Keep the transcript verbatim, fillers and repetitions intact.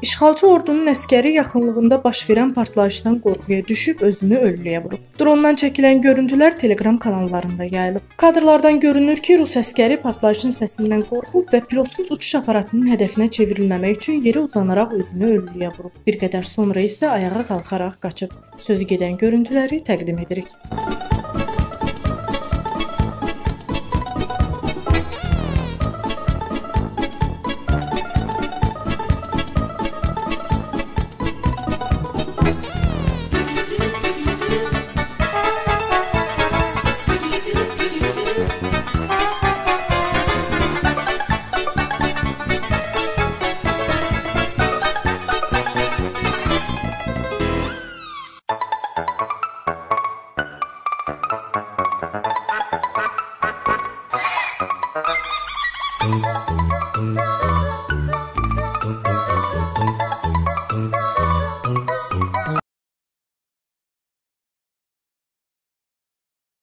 İşğalçı ordunun əskəri yaxınlığında baş verən partlayışdan qorxuya düşüb özünü ölülüyə vurub. Drondan çəkilən görüntülər Telegram kanallarında yayılıb. Kadrlardan görünür ki, Rus əskəri partlayışın səsindən qorxub və pilotsuz uçuş aparatının hədəfinə çevrilməmək üçün yerə uzanaraq özünü ölülüyə vurub. Bir qədər sonra isə ayağa qalxaraq qaçıb. Sözü gedən görüntüləri təqdim edirik. Dum dum dum